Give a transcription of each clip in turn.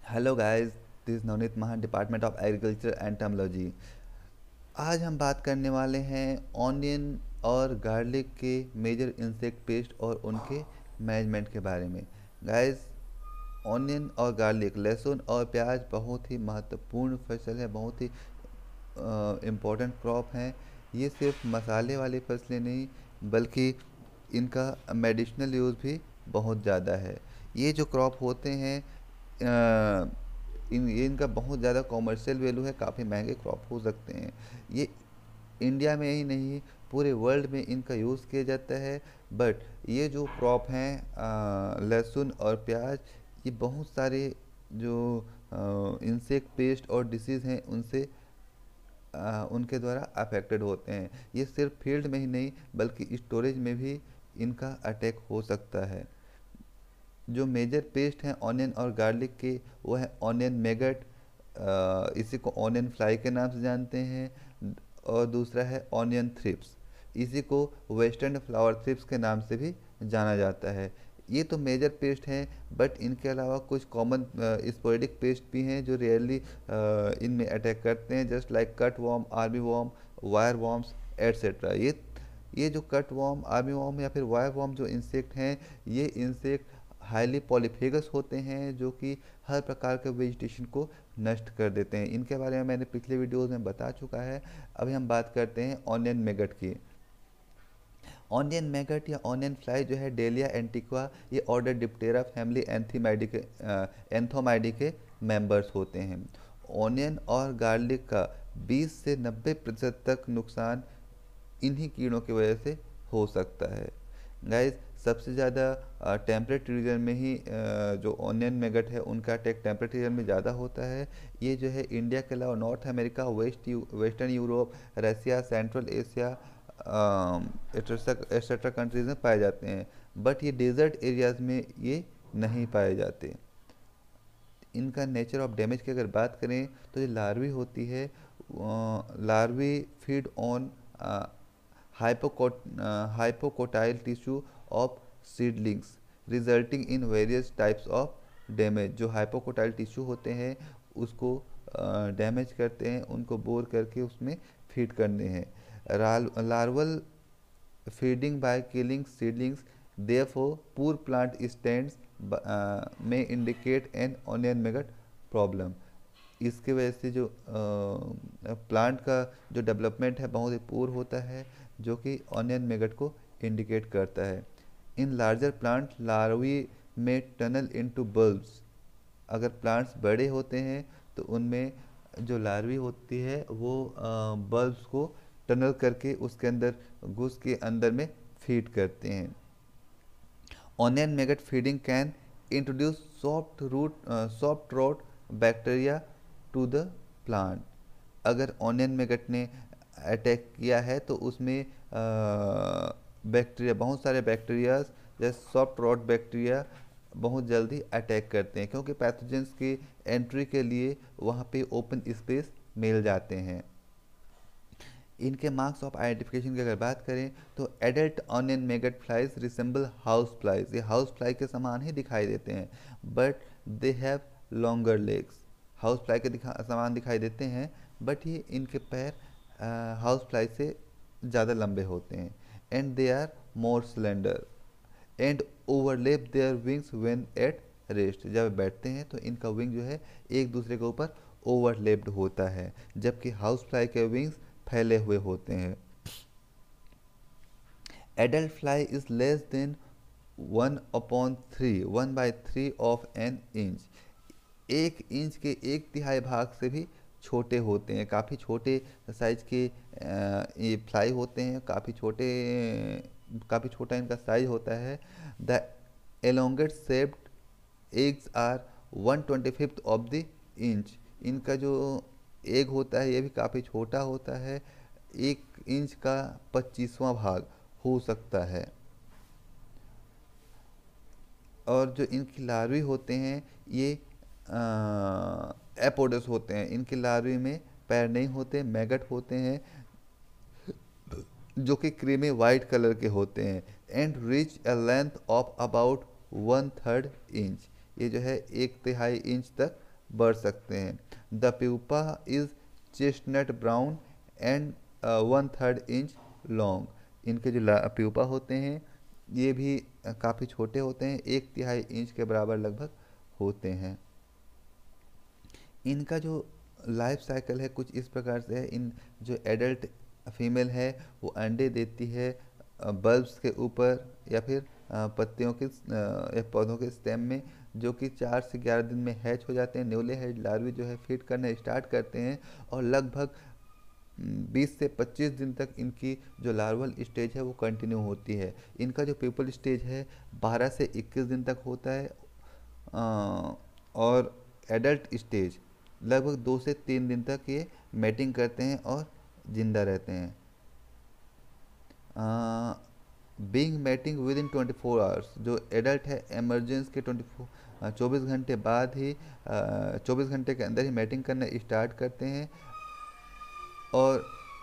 Hello guys, this Navneet Mahan, department of agriculture and technology. आज हम बात करने वाले हैं ऑनियन और गार्लिक के मेजर इंसेक्ट पेस्ट और उनके मैनेजमेंट के बारे में। गाइस, ऑनियन और गार्लिक, लहसुन और प्याज बहुत ही महत्वपूर्ण फसल है, बहुत ही इम्पोर्टेंट क्रॉप हैं। ये सिर्फ मसाले वाली फसलें नहीं बल्कि इनका मेडिसिनल यूज़ भी बहुत ज़्यादा है। ये जो क्रॉप होते हैं, इनका बहुत ज़्यादा कॉमर्शियल वैल्यू है, काफ़ी महंगे क्रॉप हो सकते हैं। ये इंडिया में ही नहीं, पूरे वर्ल्ड में इनका यूज़ किया जाता है। बट ये जो क्रॉप हैं, लहसुन और प्याज, ये बहुत सारे जो इंसेक्ट पेस्ट और डिसीज़ हैं उनसे उनके द्वारा अफेक्टेड होते हैं। ये सिर्फ फील्ड में ही नहीं बल्कि स्टोरेज में भी इनका अटैक हो सकता है। जो मेजर पेस्ट हैं ऑनियन और गार्लिक के, वो है ऑनियन मैगट, इसी को ऑनियन फ्लाई के नाम से जानते हैं। और दूसरा है ऑनियन थ्रिप्स, इसी को वेस्टर्न फ्लावर थ्रिप्स के नाम से भी जाना जाता है। ये तो मेजर पेस्ट हैं, बट इनके अलावा कुछ कॉमन स्पोरेडिक पेस्ट भी हैं जो रेयरली इनमें अटैक करते हैं, just like cut worm, army worm, wire worms etcetera. ये जो कट वॉर्म, आर्मी वॉर्म या फिर वायर वॉर्म जो इंसेक्ट हैं, ये इंसेक्ट हाईली पॉलीफेगस होते हैं जो कि हर प्रकार के वेजिटेशन को नष्ट कर देते हैं। इनके बारे में मैंने पिछले वीडियोस में बता चुका है। अभी हम बात करते हैं ऑनियन मैगट की। ऑनियन मैगट या ऑनियन फ्लाई जो है डेलिया एंटिक्वा, ये ऑर्डर डिप्टेरा फैमिली एंथोमाइडी के मेंबर्स होते हैं। ऑनियन और गार्लिक का 20 से 90% तक नुकसान इन्हीं कीड़ों की वजह से हो सकता है। गाइस, सबसे ज़्यादा टेम्परेट रीजन में ही जो ऑनियन मैगट है उनका अटैक टेम्परेट रीजन में ज़्यादा होता है। ये जो है इंडिया के अलावा North America, Western Europe, Russia, Central Asia etcetera countries में पाए जाते हैं। बट ये डेजर्ट एरियाज में ये नहीं पाए जाते। इनका नेचर ऑफ डैमेज की अगर बात करें तो जो लार्वी होती है, larvae feed on hypocotyl tissue of seedlings resulting in various types of damage। जो hypocotyl tissue होते हैं उसको डैमेज करते हैं, उनको बोर करके उसमें फीड करते हैं। Larval feeding by killing seedlings, therefore poor plant stands may indicate an onion maggot problem। इसके वजह से जो प्लांट का जो डेवलपमेंट है बहुत ही पुअर होता है, जो कि ऑनियन मैगट को इंडिकेट करता है। इन लार्जर प्लांट लार्वी में टनल इनटू बल्ब्स। अगर प्लांट्स बड़े होते हैं तो उनमें जो लार्वी होती है वो बल्ब्स को टनल करके उसके अंदर घुस के अंदर में फीड करते हैं। Onion maggot feeding can introduce soft rot bacteria to the plant. अगर ऑनियन मैगट ने अटैक किया है तो उसमें बैक्टीरिया, बहुत सारे बैक्टीरियाज जैसे सॉफ्ट रॉट बैक्टीरिया बहुत जल्दी अटैक करते हैं, क्योंकि पैथोजेंस की एंट्री के लिए वहाँ पे ओपन स्पेस मिल जाते हैं। इनके मार्क्स ऑफ आइडेंटिफिकेशन की अगर बात करें तो adult onion maggot flies resemble house flies, ये हाउस फ्लाई के समान ही दिखाई देते हैं, but they have longer legs. House fly के समान दिखाई देते हैं, बट ये इनके पैर हाउस फ्लाई से ज़्यादा लंबे होते हैं। And they are more slender and overlap their wings when at rest. जब बैठते हैं तो इनका विंग जो है एक दूसरे के ऊपर ओवरलेप्ड होता है, जबकि हाउस फ्लाई के विंग्स फैले हुए होते हैं। Adult fly is less than 1/3 of an inch. 1 inch के 1/3 भाग से भी छोटे होते हैं, काफ़ी छोटे साइज के ये फ्लाई होते हैं, काफ़ी छोटा इनका साइज होता है। The elongate shaped eggs are 1/25 of the inch. इनका जो एग होता है ये भी काफ़ी छोटा होता है, 1 इंच का 25वां भाग हो सकता है। और जो इनकी लार्वी होते हैं ये एपोडस होते हैं। इनके लार्वी में पैर नहीं होते, मैगट होते हैं जो कि क्रीमी वाइट कलर के होते हैं। And reach a length of about 1/3 inch. ये जो है 1/3 इंच तक बढ़ सकते हैं। The pupa is chestnut brown and 1/3 inch long. इनके जो प्यूपा होते हैं ये भी काफ़ी छोटे होते हैं, 1/3 इंच के बराबर लगभग होते हैं। इनका जो लाइफ साइकिल है कुछ इस प्रकार से है। इन जो एडल्ट फीमेल है वो अंडे देती है बल्ब्स के ऊपर या फिर पत्तियों के या पौधों के स्टेम में, जो कि 4 से 11 दिन में हैच हो जाते हैं। न्यूली हैच लार्वी जो है फीड करना स्टार्ट करते हैं और लगभग 20 से 25 दिन तक इनकी जो लार्वल स्टेज है वो कंटिन्यू होती है। इनका जो प्यूपल स्टेज है 12 से 21 दिन तक होता है और एडल्ट स्टेज लगभग 2 से 3 दिन तक ये मैटिंग करते हैं और जिंदा रहते हैं। Being mating with in 24 hours, जो एडल्ट है एमरजेंस के 24 घंटे बाद ही 24 घंटे के अंदर ही मैटिंग करना स्टार्ट करते हैं और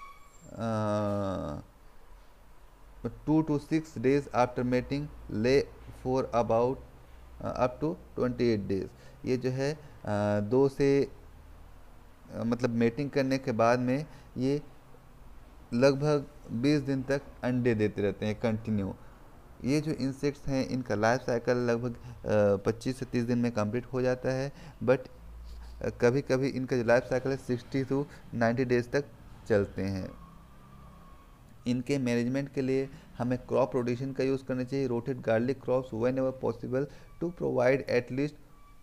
2 to 6 days after mating lay for about up to 28 days. ये जो है 2 से मतलब मेटिंग करने के बाद में ये लगभग 20 दिन तक अंडे देते रहते हैं कंटिन्यू। ये जो इंसेक्ट्स हैं इनका लाइफ साइकिल लगभग 25 से 30 दिन में कंप्लीट हो जाता है, बट कभी कभी इनका जो लाइफ साइकिल है 60 to 90 डेज तक चलते हैं। इनके मैनेजमेंट के लिए हमें क्रॉप रोटेशन का यूज़ करना चाहिए। Rotate garlic crops whenever possible to provide at least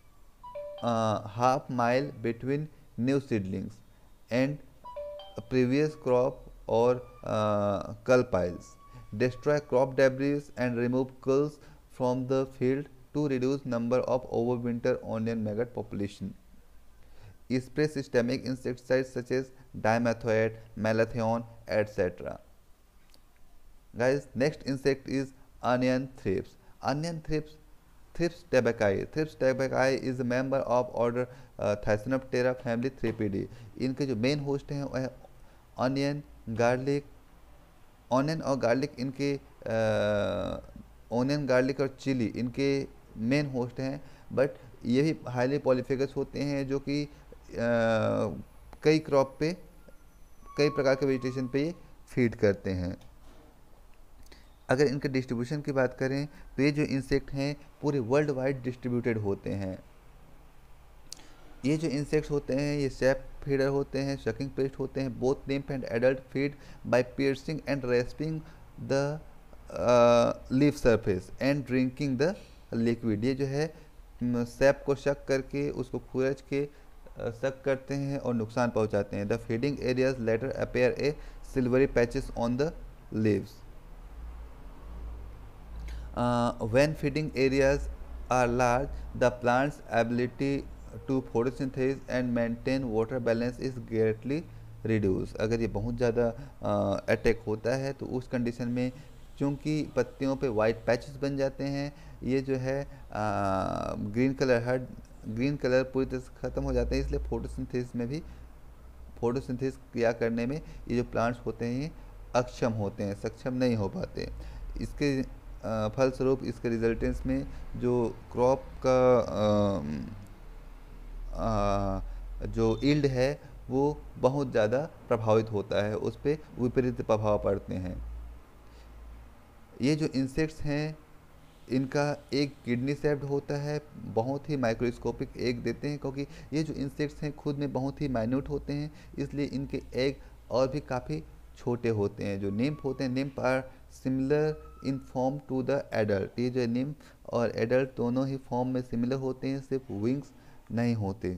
half mile between new seedlings and previous crop or cull piles. Destroy crop debris and remove culls from the field to reduce number of overwinter onion maggot population. Spray systemic insecticides such as dimethoate, malathion, etc. Guys, next insect is onion thrips. Onion thrips, Thrips tabaci. Thrips tabaci is a member of order Thysanoptera family Thripidae. इनके जो main host हैं वह onion, garlic, onion और garlic इनके onion, garlic और chilli इनके main host हैं, but ये भी हाईली पॉलीफेगस होते हैं जो कि कई क्रॉप पे, कई प्रकार के वेजिटेशन पे ये फीड करते हैं। अगर इनके डिस्ट्रीब्यूशन की बात करें तो ये जो इंसेक्ट हैं पूरे वर्ल्ड वाइड डिस्ट्रीब्यूटेड होते हैं। ये जो इंसेक्ट्स होते हैं ये सैप फीडर होते हैं, शकिंग पेस्ट होते हैं। Both nymph and adult feed by piercing and rasping the leaf surface and drinking the liquid. ये जो है सैप को शक करके उसको खुरच के शक करते हैं और नुकसान पहुंचाते हैं। The feeding areas later appear a silvery patches on the leaves. When feeding areas are large, the plant's ability to photosynthesize and maintain water balance is greatly reduced. अगर ये बहुत ज़्यादा अटैक होता है तो उस कंडीशन में चूँकि पत्तियों पे वाइट पैचेस बन जाते हैं, ये जो है ग्रीन कलर पूरी तरह से ख़त्म हो जाते हैं, इसलिए फोटोसिंथेसिस में भी फोटोसिंथेसिस क्रिया करने में ये जो प्लांट्स होते हैं ये अक्षम होते हैं, सक्षम नहीं हो पाते। इसके फलस्वरूप इसके रिजल्टेंट्स में जो क्रॉप का जो ईल्ड है वो बहुत ज़्यादा प्रभावित होता है, उस पर विपरीत प्रभाव पड़ते हैं। ये जो इंसेक्ट्स हैं इनका एक किडनी शेप्ड होता है, बहुत ही माइक्रोस्कोपिक एग देते हैं, क्योंकि ये जो इंसेक्ट्स हैं खुद में बहुत ही माइन्यूट होते हैं, इसलिए इनके एग और भी काफ़ी छोटे होते हैं। जो निम्फ होते हैं, nymph are similar in form to the adult. ये जो निम्फ और एडल्ट दोनों ही फॉर्म में सिमिलर होते हैं, सिर्फ विंग्स नहीं होते।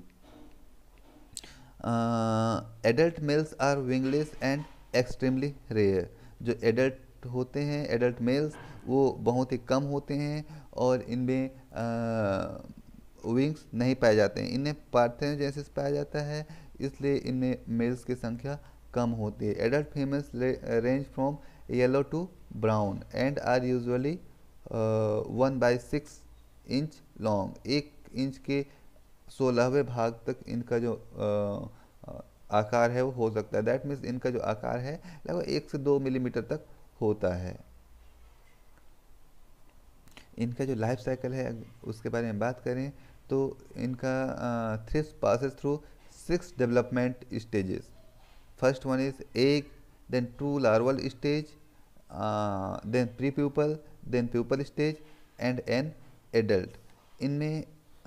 Adult males are wingless and extremely rare. जो एडल्ट होते हैं, एडल्ट मेल्स, वो बहुत ही कम होते हैं और इनमें विंग्स नहीं पाए जाते हैं। इन्हें पार्थेनोजेनेसिस पाया जाता है, इसलिए इनमें मेल्स की संख्या कम होती है। Adult females range from yellow to brown and are usually 1/6 inch long. 1 inch के 16वें भाग तक इनका जो आकार है वो हो सकता है। दैट मीन्स इनका जो आकार है लगभग 1 से 2 मिलीमीटर तक होता है। इनका जो लाइफ साइकिल है उसके बारे में बात करें तो इनका thrips passes through 6 development stages. First one is egg, then 2 larval stage, then pre-pupal, then pupal stage and an adult. इनमें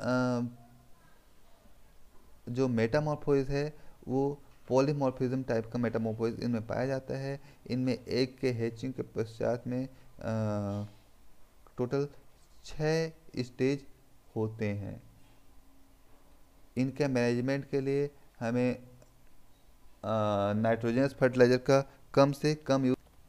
जो मेटामॉर्फोसिस है वो पॉलीमॉर्फिज्म टाइप का मेटामॉर्फोसिस इनमें पाया जाता है। इनमें एग के हैचिंग के पश्चात में टोटल 6 स्टेज होते हैं। इनके मैनेजमेंट के लिए हमें नाइट्रोजनस फर्टिलाइज़र का कम से कम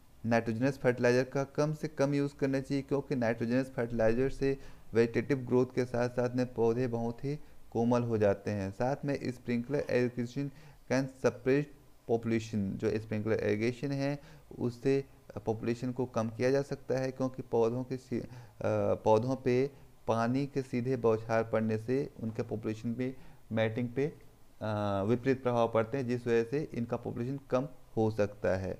यूज़ करना चाहिए, क्योंकि नाइट्रोजनस फर्टिलाइज़र से वेजिटेटिव ग्रोथ के साथ साथ में पौधे बहुत ही कोमल हो जाते हैं। साथ में sprinkler irrigation can suppress population, जो स्प्रिंकलर इरिगेशन है उससे पॉपुलेशन को कम किया जा सकता है, क्योंकि पौधों पे पानी के सीधे बौछार पड़ने से उनके पॉपुलेशन पे मैटिंग पे विपरीत प्रभाव पड़ते हैं, जिस वजह से इनका पॉपुलेशन कम हो सकता है।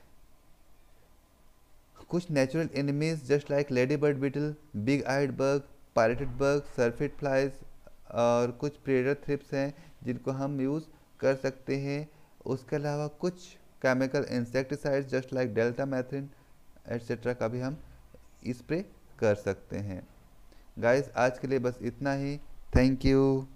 कुछ natural enemies just like lady bird beetle, big eyed bug, pirated bug, syrphid flies और कुछ प्रेडेटर थ्रिप्स हैं जिनको हम यूज़ कर सकते हैं। उसके अलावा कुछ chemical insecticides just like deltamethrin et cetera का भी हम स्प्रे कर सकते हैं। गाइस आज के लिए बस इतना ही। Thank you.